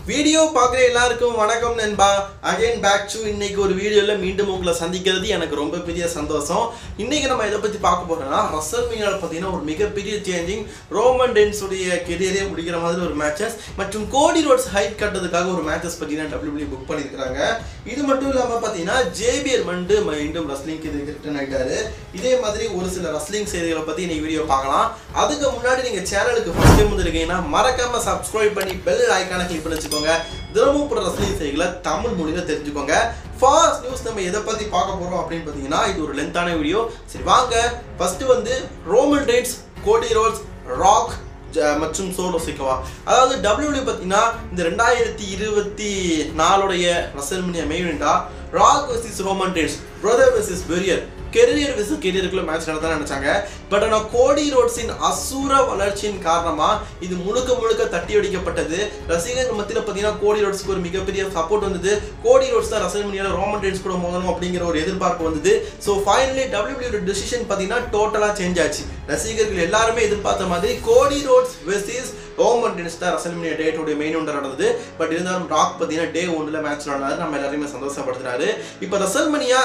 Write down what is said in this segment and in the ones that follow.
Video பார்க்குற எல்லாருக்கும் வணக்கம் நண்பா. அகைன் பேக் டு இன்னைக்கு ஒரு வீடியோவில் மீண்டும் உங்களை சந்திக்கிறது எனக்கு ரொம்ப பெரிய சந்தோஷம். இன்னைக்கு நம்ம இதை பற்றி பார்க்க போறோம்னா ரசல்மேனியாவில் பார்த்தீங்கன்னா ஒரு மிகப்பெரிய சேஞ்சிங், ரோமன் ரெயின்ஸ் உடைய கெரியரே முடிக்கிற மாதிரி ஒரு மேட்சஸ் மற்றும் கோடி ரோட்ஸ் ஹைட் கட்டுறதுக்காக ஒரு மேட்சஸ் பார்த்தீங்கன்னா WWE புக் பண்ணியிருக்காங்க. இது மட்டும் இல்லாமல் பார்த்தீங்கன்னா JBL மீண்டும் ரஸ்லிங்க்கு இது ரிட்டர்ன் ஆகிட்டாரு. இதே மாதிரி ஒரு சில ரஸ்லிங் செய்திகளை பற்றி இன்னைக்கு வீடியோ பார்க்கலாம். அதுக்கு முன்னாடி நீங்கள் சேனலுக்கு ஃபர்ஸ்ட் டைம் வந்துருக்கீங்கன்னா மறக்காம சப்ஸ்கிரைப் பண்ணி பெல் ஐக்கானை கிளிக் பண்ணி வச்சுக்கோங்க. தினமும் போற ரஸ்லிங் செய்திகளை தமிழ் மொழியில தெரிஞ்சுக்கோங்க. ஃபர்ஸ்ட் நியூஸ் நம்ம எதை பத்தி பார்க்க போறோம் அப்படின்னு பாத்தீங்கன்னா இது ஒரு லென்த்தான வீடியோ. சரி வாங்க. ஃபர்ஸ்ட் வந்து Roman Reigns, Cody Rhodes, Rock மற்றும் சோலோ சிக்கோவா. அதாவது WWE பார்த்தீங்கன்னா இந்த 2024 ரசல்மேனியா மெயின் இவெண்டா Rock versus Roman Reigns, brother versus பெரியர், கெரியர் வெர்சஸ் கெரியருக்குள்ள மேட்ச் நடத்த நினைச்சாங்க. பட் ஆனால் கோடி ரோட்ஸின் அசுர வளர்ச்சியின் காரணமா இது முழுக்க தட்டி அடிக்கப்பட்டது. ரசிகர்கள் மத்தியில் பார்த்தீங்கன்னா கோடி ரோட்ஸ்க்கு ஒரு மிகப்பெரிய சப்போர்ட் வந்தது. கோடி ரோட்ஸ் தான் ரசல்மேனியால ரோமன் ரெயின்ஸ் கூட மோதணும் அப்படிங்கிற ஒரு எதிர்பார்ப்பு வந்தது. ஸோ ஃபைனலி WWE டிசிஷன் பார்த்தீங்கன்னா டோட்டலாக சேஞ்ச் ஆச்சு. ரசிகர்கள் எல்லாருமே எதிர்பார்த்த மாதிரி Cody Rhodes versus Roman Reigns தான் ரசல்மேனியா டே 2 மெயின் ஒன்று நடந்தது. பட் இருந்தாலும் ராக் பார்த்தீங்கன்னா டே 1 மேட்ச் நடந்தாரு. நம்ம எல்லாருமே சந்தோஷப்படுத்தினாரு. இப்போ ரசல்மேனியா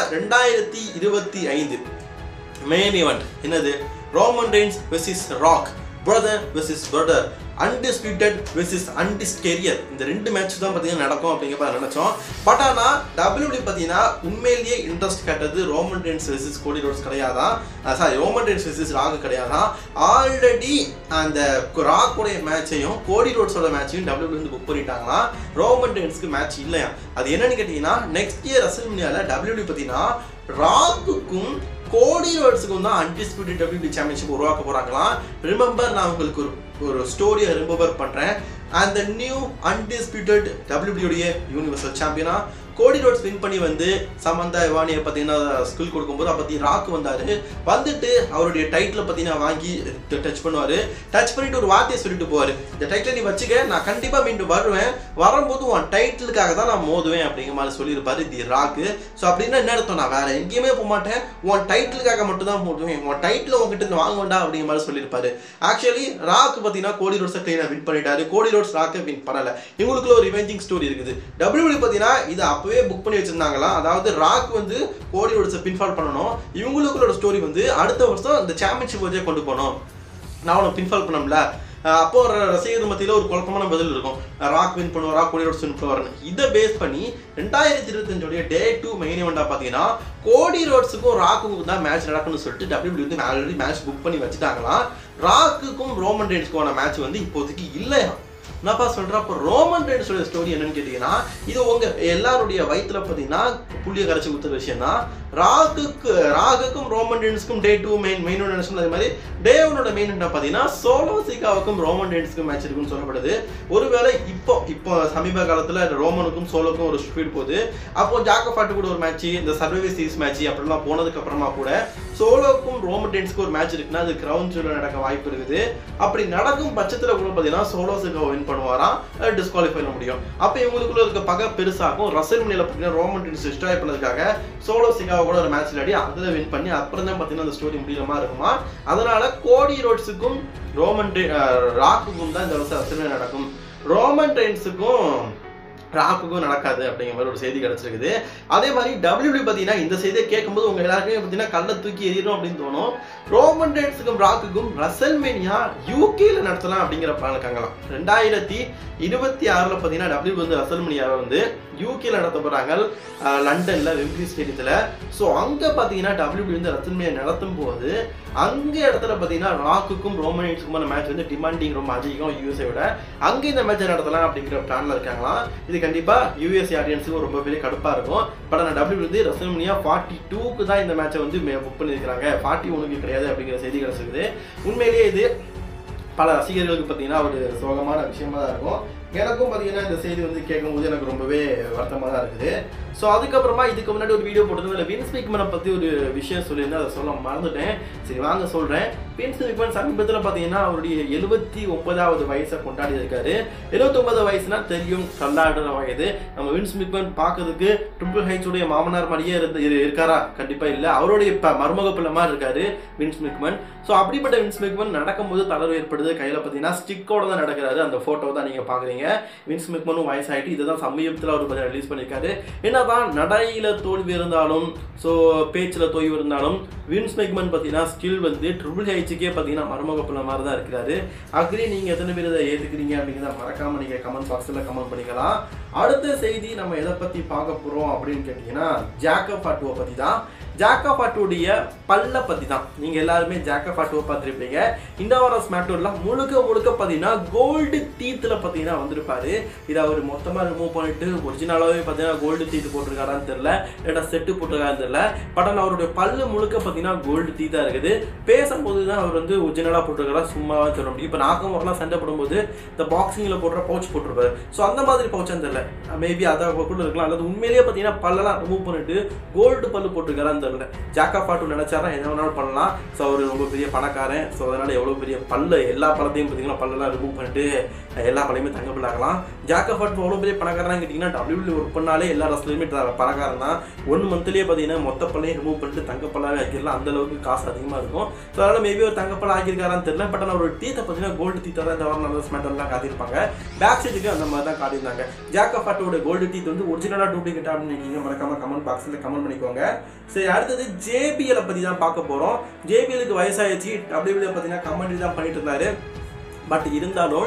2025 மெயின் ஈவெண்ட் என்னது? Roman Reigns versus Rock, brother versus brother, undisputed versus அன்டிஸ்கேரியர். இந்த ரெண்டு மேட்ச் தான் பார்த்தீங்கன்னா நடக்கும் அப்படிங்கிற நினைச்சோம். பட் ஆனால் WWE பார்த்தீங்கன்னா உண்மையிலேயே இன்ட்ரெஸ்ட் காட்டுறது Roman Reigns versus Cody Rhodes கிடையாதான். Sorry, Roman Reigns versus Rock கிடையாதான். ஆல்ரெடி அந்த ராக்கோடைய மேட்சையும் கோடி ரோட்ஸோட மேட்சையும் WWE வந்து புக் பண்ணிட்டாங்கன்னா ரோமன் ரெயின்ஸ்க்கு மேட்ச் இல்லையா. அது என்னன்னு கேட்டீங்கன்னா நெக்ஸ்ட் இயர் ரசல்மேனியாவில் WWE பார்த்தீங்கன்னா ராக்குக்கும் கோடி ரோட்ஸுக்கும் தான் அன்டிஸ்பியூட்டட் WWE சாம்பியன்ஷிப் உருவாக்க போறாங்களாம். ரிமெம்பர், நான் உங்களுக்கு ஒரு ஸ்டோரியை ரிமெம்பர் பண்றேன். அந்த நியூ அன்டிஸ்பியூட்டட் WWE யூனிவர்சல் சாம்பியனா கோடி ரோட்ஸ் வின் பண்ணி வந்து சமந்தா இவானியை பார்த்தீங்கன்னா ஸ்கில் கொடுக்கும்போது அப்போ ராக் வந்துட்டு அவருடைய டைட்டில் பார்த்தீங்கன்னா வாங்கி டச் பண்ணுவார். டச் பண்ணிட்டு ஒரு வார்த்தையை சொல்லிட்டு போவார், இந்த டைட்டில் நீ வச்சுக்க, நான் கண்டிப்பாக மீண்டும் வருவேன், வரும்போது உன் டைட்டிலுக்காக தான் நான் மோதுவேன் அப்படிங்கிற மாதிரி சொல்லியிருப்பாரு தி ராக்கு. ஸோ அப்படின்னா என்ன அர்த்தம்? நான் வேற எங்கேயுமே போக மாட்டேன், உன் டைட்டிலுக்காக மட்டும் தான் மோதுவேன், உன் டைட்டில் உங்ககிட்ட இருந்து வாங்க வேண்டாம் அப்படிங்கிற மாதிரி சொல்லியிருப்பாரு. ஆக்சுவலி ராக் பார்த்தீங்கன்னா கோடி ரோட்ஸை கிளீனாக வின் பண்ணிட்டாரு. கோடி ரோட்ஸ் ராக்கை வின் பண்ணலை. இவங்களுக்குள்ள ஒரு ரிவெஞ்சிங் ஸ்டோரி இருக்குது. WWE பார்த்தீங்கன்னா இது அப்பவே புக் பண்ணி வச்சிருந்தாங்களா. அதாவது ராக் வந்து கோடி ரோட்ஸை பின்ஃபால் பண்ணணும். இவங்களுக்குள்ள ஸ்டோரி வந்து அடுத்த வருஷம் இந்த சாம்பியன்ஷிப் வச்சே கொண்டு போகணும். நான் அவனை பின்ஃபால் பண்ணோம்ல, அப்போ ஒரு ரசிகர் மத்தியில் ஒரு குழப்பமான பதில் இருக்கும். ராக் வின் பண்ணுவாரா, கோடி ரோட்ஸ் வின் பண்ணுவாருன்னு. இதை பேஸ் பண்ணி 2025 டே 2 மெயின் ஈவெண்டா பார்த்தீங்கன்னா கோடி ரோட்ஸுக்கும் ராக்குக்கும் தான் மேட்ச் நடக்கும்னு சொல்லிட்டு WWE வந்து ஆல்ரெடி மேட்ச் புக் பண்ணி வச்சுட்டாங்களாம். ராக்குக்கும் ரோமன் ரெயின்ஸ்க்குமான மேட்ச் வந்து இப்போதைக்கு இல்லையா. என்னப்பா சொல்கிறேன். அப்போ ரோமன் ரெயின்ஸோட ஸ்டோரி என்னன்னு கேட்டிங்கன்னா இது உங்கள் எல்லாருடைய வயிற்றுல பார்த்தீங்கன்னா புள்ளியை கரைச்சி கொடுத்த விஷயம் தான். ராகுக்கும் ரோமன் ரெயின்ஸ்க்கும் டே 2 மெயின் ஒன்று. அதே மாதிரி டே 1 மெயின் என்ன பார்த்தீங்கன்னா சோலோ சிக்காவுக்கும் ரோமன் ரெயின்ஸ்க்கும் மேட்ச் இருக்குன்னு சொல்லப்படுது. ஒருவேளை இப்போ சமீப காலத்தில் ரோமனுக்கும் சோலோக்கும் ஒரு ஸ்பீட் போகுது. அப்போ ஜாக்கோபாட்டு கூட ஒரு மேட்ச், இந்த சர்வைவர் சீரிஸ் மேட்ச் அப்படிலாம் போனதுக்கு அப்புறமா கூட சோலோக்கும் ரோமன் ரெயின்ஸ்க்கும் ஒரு மேட்ச் இருக்குன்னா அது கிரவுன் ஜூவல்ல நடக்க வாய்ப்பு இருக்குது. அப்படி நடக்கும் பட்சத்தில் கூட பார்த்தீங்கன்னா சோலோ சிக்காவை வின் பண்ணுவாராம், டிஸ்குவாலிஃபை பண்ண முடியும். அப்போ இவங்களுக்குள்ள இருக்க பகை பெருசாகும். ரசல்மேனியால பார்த்தீங்கன்னா ரோமன் ரெயின்ஸ் டிஸ்ட்ராய் பண்ணதுக்காக சோலோ சிக்காவை கூட ஒரு மேட்ச் விளையாடி அதில் வின் பண்ணி அப்புறம் தான் பார்த்தீங்கன்னா அந்த ஸ்டோரி முடியறமா இருக்குமா. அதனால கோடி ரோட்ஸுக்கும் ராக்குக்கும் தான் இந்த வருஷம் ரசல்மேனியா நடக்கும். ரோமன் ரெயின்ஸுக்கும் ராக்குக்கும் நடக்காது அப்படிங்கிற மாதிரி ஒரு செய்தி கிடைச்சிருக்குது. அதே மாதிரி WWE பார்த்தீங்கன்னா இந்த செய்தியை கேட்கும்போது உங்க எல்லாருக்குமே பார்த்தீங்கன்னா கல்லை தூக்கி எறியணும் அப்படின்னு தோணும். ரோமன் ரெயின்ஸுக்கும் ராக்குக்கும் ரசல்மேனியா யூகேல நடத்தலாம் அப்படிங்கிற பிளான் இருக்காங்களாம். 2026 பார்த்தீங்கன்னா WWE வந்து ரசல்மேனியாவை வந்து யூகேல நடத்த போறாங்க, லண்டன்ல வெம்பிளி ஸ்டேடியத்தில். ஸோ அங்கே பார்த்தீங்கன்னா WWE வந்து ரசல்மேனியா நடத்தும் போது அங்கே இடத்துல பார்த்தீங்கன்னா ராக்குக்கும் ரோமன் ரெயின்ஸுக்குமான மேட்ச் வந்து டிமாண்டிங் ரொம்ப அதிகம் யூஎஸ்ஐ விட. அங்கே இந்த மேட்சை நடத்தலாம் அப்படிங்கிற பிளான்ல இருக்காங்களாம். இது கண்டிப்பா யூஎஸ்ஏ ஆடியன்ஸுக்கு ரொம்ப பெரிய கடுப்பா இருக்கும். பட் ஆனால் WWE வந்து ரசல்மேனியா 42க்கு தான் இந்த மேட்சை வந்து புக் பண்ணியிருக்காங்க, 41க்கு கிடையாது அப்படிங்கிற செய்தி கிடைச்சிருக்குது. உண்மையிலேயே இது பல ரசிகர்களுக்கு பார்த்தீங்கன்னா ஒரு சோகமான விஷயமா தான் இருக்கும். எனக்கும் பார்த்தீங்கன்னா இந்த செய்தி வந்து கேட்கும்போது எனக்கு ரொம்பவே வருத்தமாக தான் இருக்குது. ஸோ அதுக்கப்புறமா இதுக்கு முன்னாடி ஒரு வீடியோ போட்டிருந்தேன், வின்ஸ் மேக்மேனை பற்றி ஒரு விஷயம் சொல்லியிருந்தேன், அதை சொல்ல மறந்துட்டேன். சரி வாங்க சொல்கிறேன். வின்ஸ் மெக்மன் சமீபத்தில் பார்த்தீங்கன்னா அவருடைய 79வது வயசை கொண்டாடி இருக்காரு. 79 வயசுனா தெரியும், தள்ளாடுற வயது. நம்ம வின்ஸ் மெக்மன் பார்க்கறதுக்கு ட்ரிபிள் ஹெச் உடைய மாமனார் மாதிரியே இருக்காரா? கண்டிப்பா இல்லை. அவருடைய மருமக பிள்ளை மாதிரி இருக்காரு வின்ஸ் மெக்மன். ஸோ அப்படிப்பட்ட வின்ஸ் மெக்மன் நடக்கும்போது தளர்வு ஏற்படுது. கையில் பார்த்தீங்கன்னா ஸ்டிக்கோட தான் நடக்கிறாரு. அந்த ஃபோட்டோ தான் நீங்கள் பார்க்குறீங்க. வின்ஸ் மெக்மனும் வயசாகிட்டு இதை தான் சமீபத்தில் அவர் பார்த்தீங்கன்னா ரிலீஸ் பண்ணியிருக்காரு. என்னதான் நடையில் தோல்வி இருந்தாலும், ஸோ பேச்சில் தொய்வு இருந்தாலும், வின்ஸ் மெக்மன் பார்த்தீங்கன்னா ஸ்டில் வந்து ட்ரிபிள் ஹெச்சுக்கே பார்த்தீங்கன்னா மருமக பிள்ளை மாதிரி தான் இருக்கிறாரு. அக்ரி நீங்கள் எத்தனை பேர் இதை ஏற்றுக்கிறீங்க அப்படிங்கிறத மறக்காமல் நீங்கள் கமெண்ட் பாக்ஸில் கமெண்ட் பண்ணிக்கலாம். அடுத்த செய்தி நம்ம எதை பற்றி பார்க்க போகிறோம் அப்படின்னு கேட்டிங்கன்னா ஜாக்கப் ஃபாட்டுவை பற்றி தான். ஜாக்கப் ஃபாட்டுடைய பல்ல பற்றி தான். நீங்கள் எல்லாருமே ஜாக்கப் ஃபாட்டுவை பார்த்துருப்பீங்க. இந்த வாரம் ஸ்மாக்டவுனில் முழுக்க பார்த்தீங்கன்னா கோல்டு டீத்தில் பார்த்தீங்கன்னா வந்திருப்பாரு. இதை அவர் மொத்தமாக ரிமூவ் பண்ணிட்டு ஒரிஜினலாகவே பார்த்தீங்கன்னா கோல்டு டீத் போட்டிருக்காரான்னு தெரியல, இல்லாட்டா செட்டு போட்டிருக்காருன்னு தெரியல. பட் ஆனால் அவருடைய பல்லு முழுக்க பார்த்தீங்கன்னா கோல்டு டீத்தாக இருக்குது. பேசும்போது தான் அவர் வந்து ஒரிஜினலாக போட்டிருக்காரா சும்மாவே சொல்ல முடியும். இப்போ நாக்கமுறைலாம் சண்டை போடும்போது இந்த பாக்ஸிங்கில் போடுற பவுச் போட்டிருப்பாரு. ஸோ அந்த மாதிரி பவுச்சான்னு தெரியல, மேபி அதை கூட இருக்கலாம். அல்லது உண்மையிலேயே பார்த்தீங்கன்னா பல்லெல்லாம் ரிமூவ் பண்ணிட்டு கோல்டு பல்லு போட்டிருக்காரான்னு தெரியல. ஜாக்கப் ஃபாட்டு நினைச்சாரா என்ன வேணாலும் பண்ணலாம். ஸோ அவர் ரொம்ப பெரிய பணக்காரன். ஸோ அதனால எவ்வளோ பெரிய பல்லு, எல்லா பழத்தையும் பார்த்தீங்கன்னா பல்லெல்லாம் ரிமூவ் பண்ணிட்டு எல்லா பழையுமே தங்க பிள்ளாகலாம். ஜாக்கப் ஃபாட்டு எவ்வளோ பெரிய பணக்காரன் கேட்டிங்கன்னா WWE ஒர்க் பண்ணாலே எல்லா ரசத்துலையுமே பணக்காரன் தான். 1 மந்த்லேயே பார்த்தீங்கன்னா மொத்த பல்லையும் ரிமூவ் பண்ணிட்டு தங்கப்பல்லாவே ஆக்கிடலாம். அந்த அளவுக்கு காசு அதிகமாக இருக்கும். ஸோ அதனால் மேபி ஒரு தங்கப்பல்ல ஆக்கியிருக்காரான்னு தெரியல. பட் ஆனால் ஒரு டீத்தை பார்த்தீங்கன்னா கோல்டு டீத்தை தான் இந்த வாரம் நல்ல ஸ்மாக்டவுன்லாம் காட்டியிருப்பாங்க. பேக் சைடுக்கு அந்த மாதிரி தான் காட்டியிருந்தாங்க. ஜாக்கப் ஃபாட்டோட கோல்டு டீத் வந்து ஒரிஜினலாக டூப்ளிகேட் அப்படின்னு நீங்கள் மறக்காம கமெண்ட் பாக்ஸில் கமெண்ட் பண்ணிக்கோங்க. சரி, அடுத்தது JBL பற்றி தான் பார்க்க போகிறோம். JBLக்கு வயசாகிடுச்சு. WWE பார்த்தீங்கன்னா கமெண்ட்ரி தான் பண்ணிட்டு இருந்தாரு. பட் இருந்தாலும்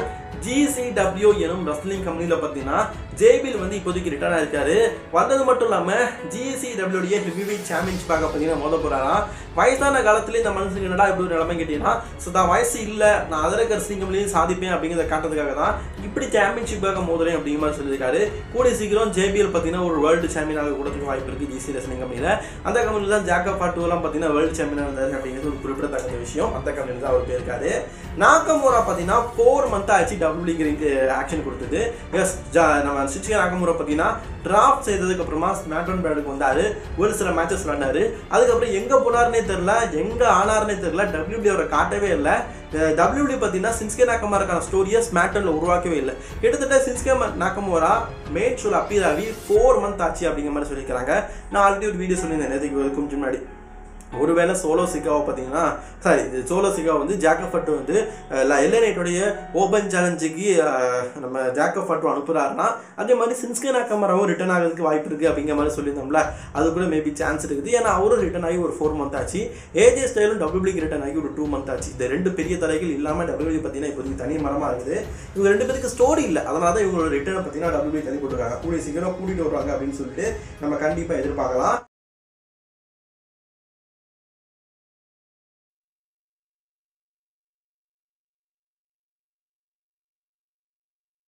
GCW எனும் ரெஸ்லிங் கம்பெனியில் பார்த்தீங்கன்னா JBL வந்து இப்போதைக்கு ரிட்டர்ன் ஆயிருக்காரு. வந்தது மட்டும் இல்லாமல் GCW ஹெவிவெயிட் சாம்பியன்ஷிப்பாக பார்த்தீங்கன்னா மோத போகிறாராம். வயசான காலத்துல இந்த மனுஷனுக்கு என்னடா இப்படி ஒரு நிலைமை கேட்டீங்கன்னா, ஸோ தான் வயசு இல்லை, நான் அதர ரெஸ்லிங் கம்பெனியும் சாதிப்பேன் அப்படிங்கிறத காட்டுறதுக்காக தான் இப்படி சாம்பியன்ஷிப்பாக மோதுறேன் அப்படிங்கிற மாதிரி சொல்லியிருக்காரு. கூடிய சீக்கிரம் JBL பார்த்தீங்கன்னா ஒரு வேர்ல்டு சாம்பியனாக கூடத்துக்கு வாய்ப்பு இருக்குது GC ரெஸ்லிங் கம்பெனியில். அந்த கம்பெனியில் தான் ஜாக்கப் ஃபாட்டுவெல்லாம் பார்த்தீங்கன்னா வேர்ல்டு சாம்பியனாக இருந்தார் அப்படிங்கிறது ஒரு குறிப்பிடத்தக்க விஷயம். அந்த கம்பெனியில் தான் அவர் போயிருக்காரு. நாக்கமுரா பார்த்தீங்கன்னா 4 மந்த் ஆச்சு WWE ஆக்ஷன் கொடுத்தது. நம்ம சிச்சுகே நாகமுரா பார்த்தீங்கன்னா டிராஃப்ட் செய்ததுக்கு அப்புறமா ஸ்மாக்டவுன் பேடுக்கு வந்தாரு. ஒரு சில மேட்சஸ் விளாண்டாரு. அதுக்கப்புறம் எங்கே போனாருன்னே தெரியல, எங்கே ஆனாருன்னே தெரியல. WWE அவரை காட்டவே இல்லை. WWE பார்த்தீங்கன்னா சின்ஸ்கே நாகமுராக்கான ஸ்டோரியை ஸ்மாக்டவுனில் உருவாக்கவே இல்லை. கிட்டத்தட்ட சின்ஸ்கே நாகமுரா மெயின் ஷோவில் அப்பீர் ஆகி 4 மந்த் ஆச்சு அப்படிங்கிற மாதிரி சொல்லியிருக்கிறாங்க. நான் ஆல்ரெடி ஒரு வீடியோ சொல்லியிருந்தேன் நேற்றுக்கு கொஞ்சம் முன்னாடி. ஒருவேளை சோலோ சிகாவை பார்த்தீங்கன்னா சோலோ சிகாவை வந்து ஜாக்கப் ஃபாட்டு வந்து LA நைட்டோடைய ஓபன் சேலஞ்சுக்கு நம்ம ஜாக்கப் ஃபாட்டு அனுப்புகிறாருன்னா, அதே மாதிரி சின்ஸ்கே நாகமுராவும் ரிட்டர்ன் ஆகிறதுக்கு வாய்ப்பு இருக்குது அப்படிங்கிற மாதிரி சொல்லியிருந்தோம்ல. அது கூட மேபி சான்ஸ் இருக்குது. ஏன்னா அவரும் ரிட்டர்ன் ஆகி ஒரு 4 மந்த் ஆச்சு. AJ ஸ்டைலும் WWEக்கு ரிட்டர்ன் ஆகி ஒரு 2 மந்த் ஆச்சு. இந்த 2 பெரிய தலைகள் இல்லாமல் WWE பார்த்தீங்கன்னா இப்போதைக்கு தனி மரமாக இருக்குது. இவங்க 2 பேருக்கு ஸ்டோரி இல்லை. அதனால தான் இவங்களோட ரிட்டர்னை பார்த்தீங்கன்னா WWE தனி போட்டுருக்காங்க. கூடிய சீக்கிரம் கூட்டிகிட்டு வருவாங்க அப்படின்னு சொல்லிட்டு நம்ம கண்டிப்பாக எதிர்பார்க்கலாம்.